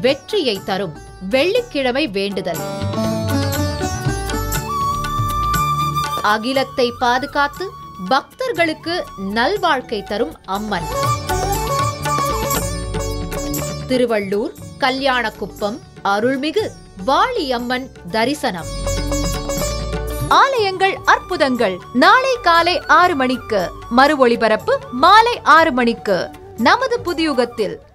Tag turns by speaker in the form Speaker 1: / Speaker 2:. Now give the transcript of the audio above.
Speaker 1: வெற்றியை தரும் வெள்ளிக்கிழமை வேண்டுதல். அகிலத்தை பாதுகாத்து பக்தர்களுக்கு நல்வாழ்க்கை தரும் அம்மன். திருவள்ளூர் கல்யாணக்குப்பம் அருள்மிகு வாழியம்மன் தரிசனம்.
Speaker 2: ஆலயங்கள் அற்புதங்கள் நாளை காலை 6 மணிக்கு, மறு ஒளிபரப்பு மாலை 6 மணிக்கு நமது புதியுகத்தில்.